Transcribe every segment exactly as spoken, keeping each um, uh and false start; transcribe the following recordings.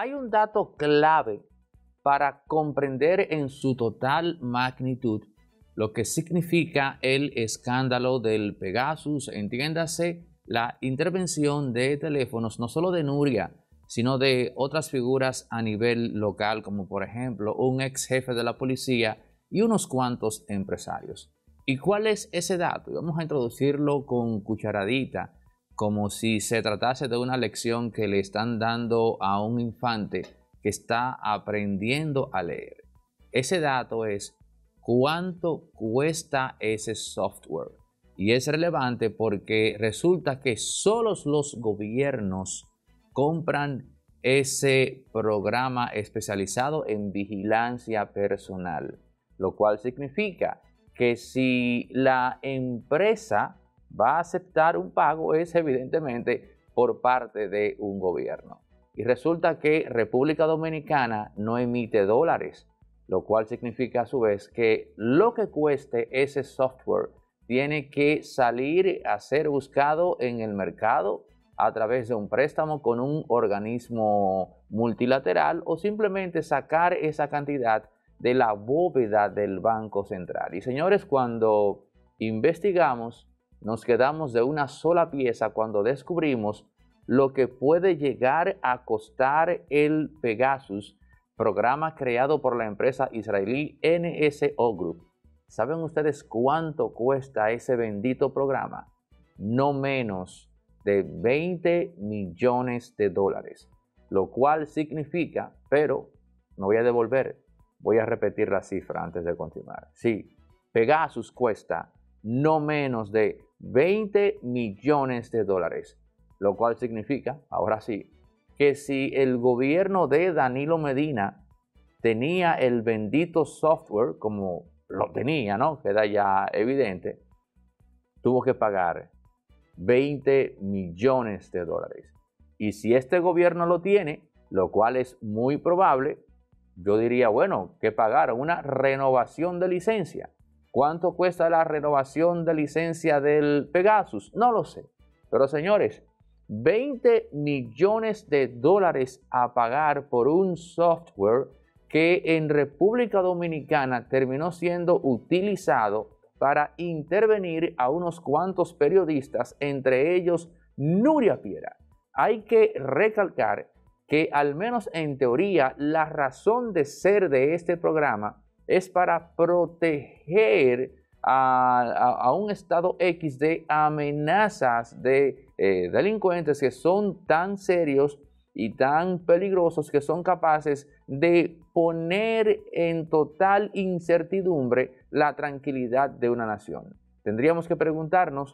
hay un dato clave para comprender en su total magnitud lo que significa el escándalo del Pegasus. Entiéndase la intervención de teléfonos no solo de Nuria, sino de otras figuras a nivel local, como por ejemplo un ex jefe de la policía y unos cuantos empresarios. ¿Y cuál es ese dato? Y vamos a introducirlo con cucharadita, como si se tratase de una lección que le están dando a un infante que está aprendiendo a leer. Ese dato es cuánto cuesta ese software. Y es relevante porque resulta que solo los gobiernos compran ese programa especializado en vigilancia personal, lo cual significa que si la empresa va a aceptar un pago es evidentemente por parte de un gobierno. Y resulta que República Dominicana no emite dólares, lo cual significa a su vez que lo que cueste ese software tiene que salir a ser buscado en el mercado a través de un préstamo con un organismo multilateral o simplemente sacar esa cantidad de la bóveda del Banco Central. Y señores, cuando investigamos, nos quedamos de una sola pieza cuando descubrimos lo que puede llegar a costar el Pegasus, programa creado por la empresa israelí N S O Group. ¿Saben ustedes cuánto cuesta ese bendito programa? No menos de veinte millones de dólares, lo cual significa, pero no voy a devolver, voy a repetir la cifra antes de continuar. Sí, Pegasus cuesta no menos de veinte millones de dólares, lo cual significa, ahora sí, que si el gobierno de Danilo Medina tenía el bendito software, como lo tenía, ¿no? Queda ya evidente, tuvo que pagar veinte millones de dólares. Y si este gobierno lo tiene, lo cual es muy probable, yo diría, bueno, que pagaron una renovación de licencia. ¿Cuánto cuesta la renovación de licencia del Pegasus? No lo sé. Pero señores, veinte millones de dólares a pagar por un software que en República Dominicana terminó siendo utilizado para intervenir a unos cuantos periodistas, entre ellos Nuria Piera. Hay que recalcar que al menos en teoría la razón de ser de este programa es para proteger a, a, a un estado X de amenazas de eh, delincuentes que son tan serios y tan peligrosos que son capaces de poner en total incertidumbre la tranquilidad de una nación. Tendríamos que preguntarnos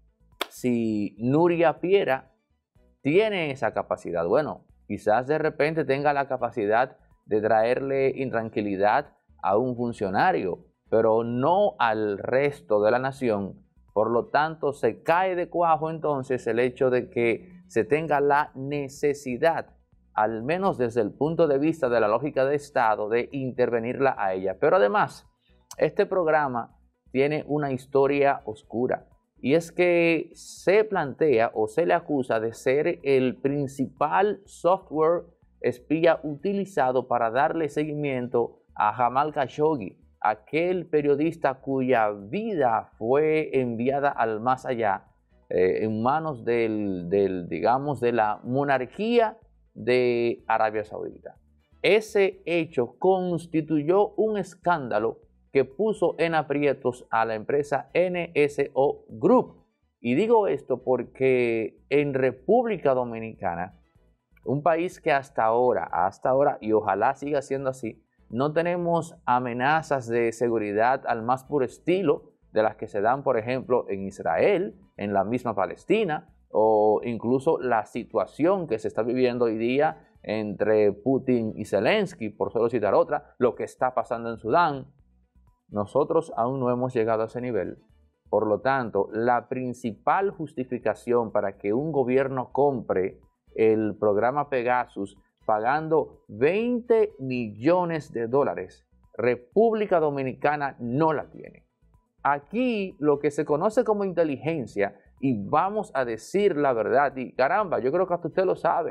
si Nuria Piera tiene esa capacidad. Bueno, quizás de repente tenga la capacidad de traerle intranquilidad a un funcionario, pero no al resto de la nación. Por lo tanto, se cae de cuajo entonces el hecho de que se tenga la necesidad, al menos desde el punto de vista de la lógica de Estado, de intervenirla a ella. Pero además, este programa tiene una historia oscura, y es que se plantea o se le acusa de ser el principal software espía utilizado para darle seguimiento a Jamal Khashoggi, aquel periodista cuya vida fue enviada al más allá eh, en manos del, del, digamos, de la monarquía de Arabia Saudita. Ese hecho constituyó un escándalo que puso en aprietos a la empresa N S O Group. Y digo esto porque en República Dominicana, un país que hasta ahora, hasta ahora, y ojalá siga siendo así, no tenemos amenazas de seguridad al más puro estilo de las que se dan, por ejemplo, en Israel, en la misma Palestina, o incluso la situación que se está viviendo hoy día entre Putin y Zelensky, por solo citar otra, lo que está pasando en Sudán. Nosotros aún no hemos llegado a ese nivel. Por lo tanto, la principal justificación para que un gobierno compre el programa Pegasus pagando veinte millones de dólares, República Dominicana no la tiene. Aquí lo que se conoce como inteligencia, y vamos a decir la verdad, y caramba, yo creo que hasta usted lo sabe,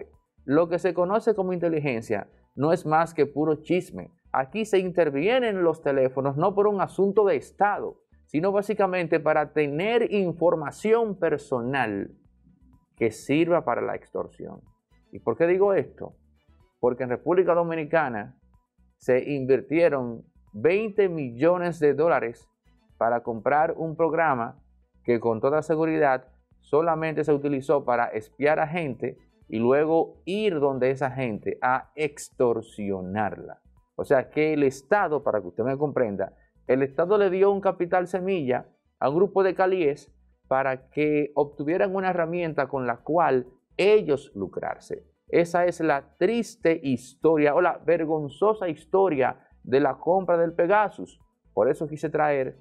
Lo que se conoce como inteligencia no es más que puro chisme. Aquí se intervienen los teléfonos no por un asunto de Estado, sino básicamente para tener información personal que sirva para la extorsión. ¿Y por qué digo esto? Porque en República Dominicana se invirtieron veinte millones de dólares para comprar un programa que con toda seguridad solamente se utilizó para espiar a gente y luego ir donde esa gente a extorsionarla. O sea que el Estado, para que usted me comprenda, el Estado le dio un capital semilla a un grupo de calíes para que obtuvieran una herramienta con la cual ellos lucrarse. Esa es la triste historia o la vergonzosa historia de la compra del Pegasus. Por eso quise traer,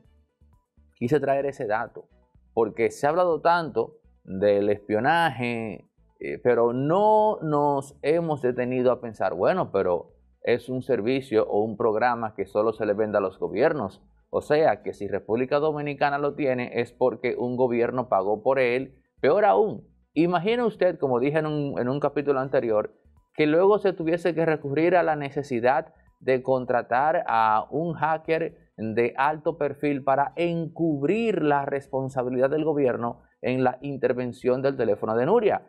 quise traer ese dato, porque se ha hablado tanto del espionaje, eh, pero no nos hemos detenido a pensar, bueno, pero es un servicio o un programa que solo se le vende a los gobiernos. O sea que si República Dominicana lo tiene es porque un gobierno pagó por él. Peor aún, imagine usted, como dije en un, en un capítulo anterior, que luego se tuviese que recurrir a la necesidad de contratar a un hacker de alto perfil para encubrir la responsabilidad del gobierno en la intervención del teléfono de Nuria.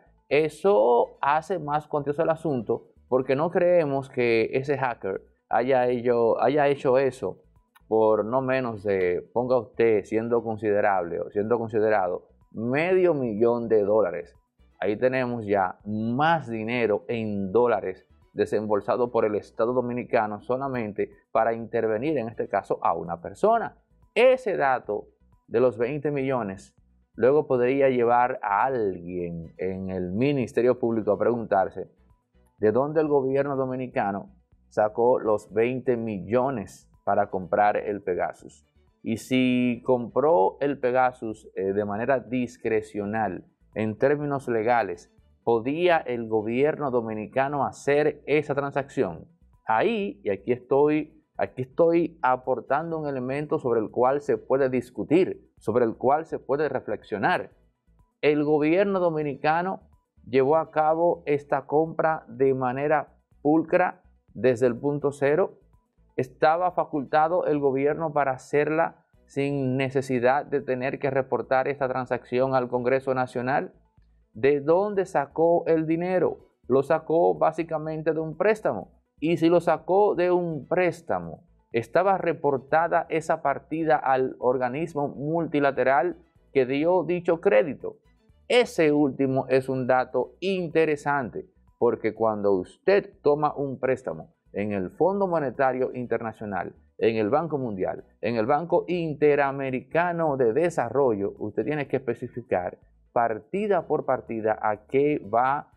Eso hace más cuantioso el asunto porque no creemos que ese hacker haya hecho, haya hecho eso por no menos de, ponga usted, siendo considerable o siendo considerado, medio millón de dólares. Ahí tenemos ya más dinero en dólares desembolsado por el Estado Dominicano solamente para intervenir, en este caso, a una persona. Ese dato de los veinte millones luego podría llevar a alguien en el Ministerio Público a preguntarse de dónde el gobierno dominicano sacó los veinte millones para comprar el Pegasus. Y si compró el Pegasus eh, de manera discrecional, en términos legales, ¿podía el gobierno dominicano hacer esa transacción? Ahí, y aquí estoy, aquí estoy aportando un elemento sobre el cual se puede discutir, sobre el cual se puede reflexionar. El gobierno dominicano llevó a cabo esta compra de manera pulcra desde el punto cero. Estaba facultado el gobierno para hacerla sin necesidad de tener que reportar esta transacción al Congreso Nacional. ¿De dónde sacó el dinero? Lo sacó básicamente de un préstamo. Y si lo sacó de un préstamo, ¿estaba reportada esa partida al organismo multilateral que dio dicho crédito? Ese último es un dato interesante, porque cuando usted toma un préstamo en el Fondo Monetario Internacional, en el Banco Mundial, en el Banco Interamericano de Desarrollo, usted tiene que especificar partida por partida a qué va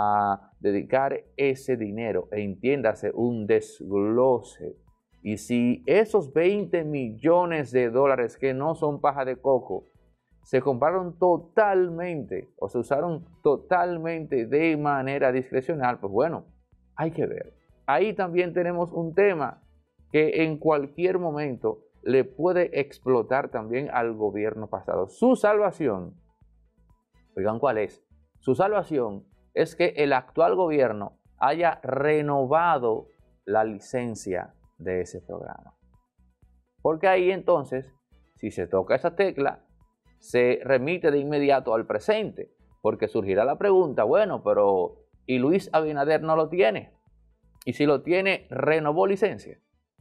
a dedicar ese dinero, e entiéndase un desglose. Y si esos veinte millones de dólares, que no son paja de coco, se compraron totalmente o se usaron totalmente de manera discrecional, pues bueno, hay que ver. Ahí también tenemos un tema que en cualquier momento le puede explotar también al gobierno pasado. Su salvación, oigan cuál es, su salvación es que el actual gobierno haya renovado la licencia de ese programa. Porque ahí entonces, si se toca esa tecla, se remite de inmediato al presente, porque surgirá la pregunta, bueno, pero ¿y Luis Abinader no lo tiene? Y si lo tiene, ¿renovó licencia?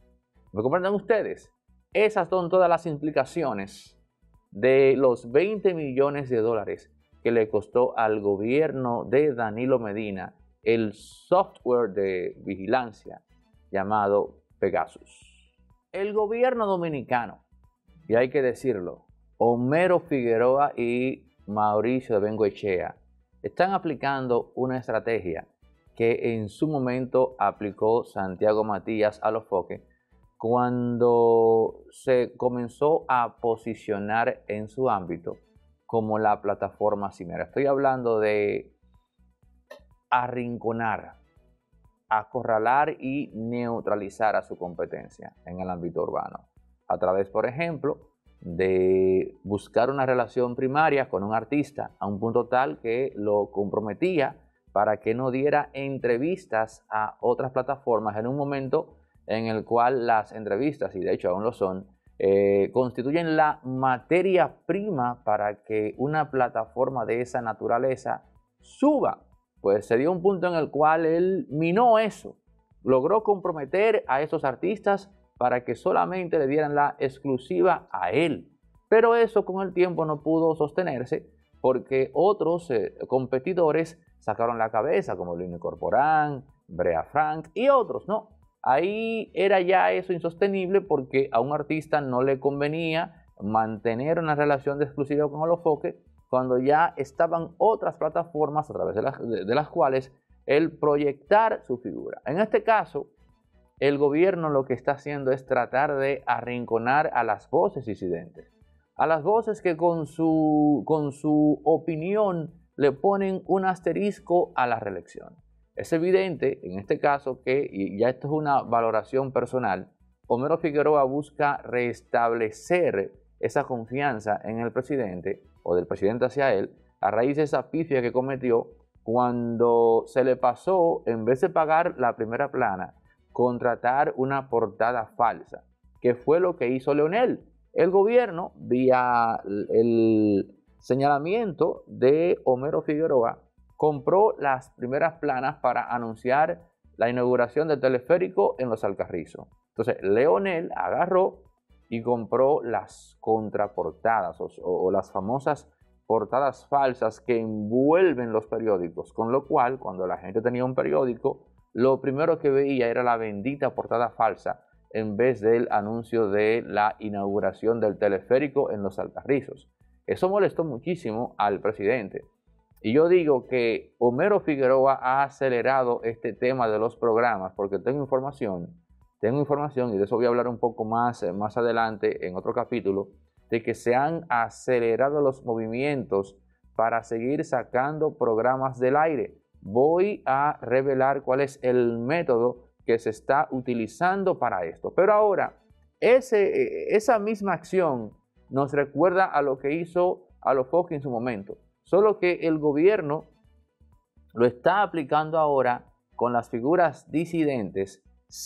¿Me comprenden ustedes? Esas son todas las implicaciones de los veinte millones de dólares que le costó al gobierno de Danilo Medina el software de vigilancia llamado Pegasus. El gobierno dominicano, y hay que decirlo, Homero Figueroa y Mauricio de Bengoechea están aplicando una estrategia que en su momento aplicó Santiago Matías Alofoque cuando se comenzó a posicionar en su ámbito como la plataforma cimera. Estoy hablando de arrinconar, acorralar y neutralizar a su competencia en el ámbito urbano, a través, por ejemplo, de buscar una relación primaria con un artista a un punto tal que lo comprometía para que no diera entrevistas a otras plataformas en un momento en el cual las entrevistas, y de hecho aún lo son, eh, constituyen la materia prima para que una plataforma de esa naturaleza suba. Pues se dio un punto en el cual él minó eso, logró comprometer a esos artistas para que solamente le dieran la exclusiva a él. Pero eso con el tiempo no pudo sostenerse porque otros eh, competidores sacaron la cabeza, como Luis Corporán, Brea Frank y otros, ¿no? Ahí era ya eso insostenible porque a un artista no le convenía mantener una relación de exclusividad con Alofoque cuando ya estaban otras plataformas a través de las, de, de las cuales él proyectar su figura. En este caso, el gobierno lo que está haciendo es tratar de arrinconar a las voces disidentes, a las voces que con su, con su opinión le ponen un asterisco a la reelección. Es evidente, en este caso, que, y ya esto es una valoración personal, Homero Figueroa busca restablecer esa confianza en el presidente, o del presidente hacia él, a raíz de esa pifia que cometió cuando se le pasó, en vez de pagar la primera plana, contratar una portada falsa, que fue lo que hizo Leonel. El gobierno, vía el señalamiento de Homero Figueroa, compró las primeras planas para anunciar la inauguración del teleférico en Los Alcarrizos. Entonces, Leonel agarró y compró las contraportadas o, o las famosas portadas falsas que envuelven los periódicos, con lo cual, cuando la gente tenía un periódico, lo primero que veía era la bendita portada falsa en vez del anuncio de la inauguración del teleférico en Los Alcarrizos. Eso molestó muchísimo al presidente. Y yo digo que Homero Figueroa ha acelerado este tema de los programas porque tengo información, tengo información y de eso voy a hablar un poco más, más adelante en otro capítulo, de que se han acelerado los movimientos para seguir sacando programas del aire. Voy a revelar cuál es el método que se está utilizando para esto. Pero ahora, ese, esa misma acción nos recuerda a lo que hizo Alofoque en su momento. Solo que el gobierno lo está aplicando ahora con las figuras disidentes,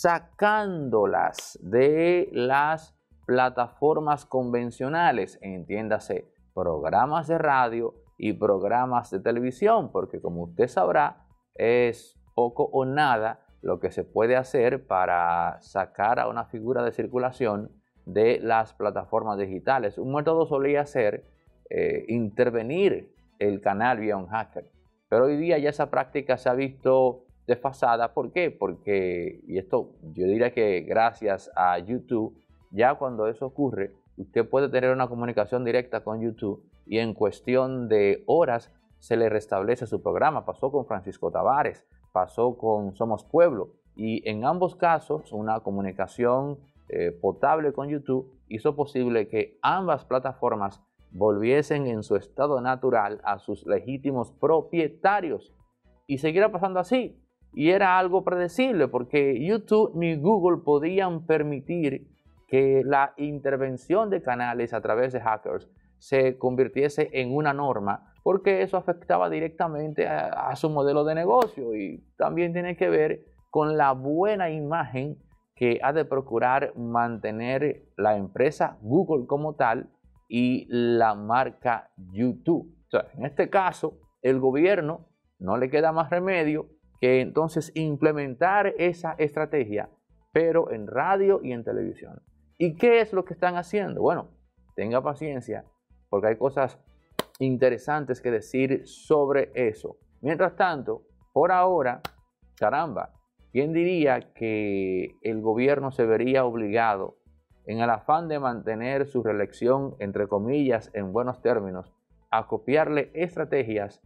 sacándolas de las plataformas convencionales, entiéndase, programas de radio y programas de televisión, porque como usted sabrá, es poco o nada lo que se puede hacer para sacar a una figura de circulación de las plataformas digitales. Un método solía ser eh, intervenir el canal vía un hacker, pero hoy día ya esa práctica se ha visto desfasada. ¿Por qué? Porque, y esto yo diría que gracias a YouTube, ya cuando eso ocurre, usted puede tener una comunicación directa con YouTube y en cuestión de horas se le restablece su programa. Pasó con Francisco Tavares, pasó con Somos Pueblo, y en ambos casos una comunicación eh, potable con YouTube hizo posible que ambas plataformas volviesen en su estado natural a sus legítimos propietarios, y seguirá pasando así. Y era algo predecible porque YouTube ni Google podían permitir que la intervención de canales a través de hackers se convirtiese en una norma, porque eso afectaba directamente a, a su modelo de negocio, y también tiene que ver con la buena imagen que ha de procurar mantener la empresa Google como tal y la marca YouTube. O sea, en este caso, el gobierno no le queda más remedio que entonces implementar esa estrategia, pero en radio y en televisión. ¿Y qué es lo que están haciendo? Bueno, tenga paciencia, porque hay cosas interesantes que decir sobre eso. Mientras tanto, por ahora, caramba, ¿quién diría que el gobierno se vería obligado, en el afán de mantener su reelección, entre comillas, en buenos términos, a copiarle estrategias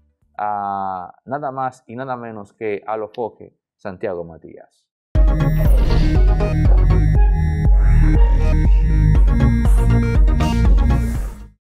a nada más y nada menos que a Alofoque Santiago Matías?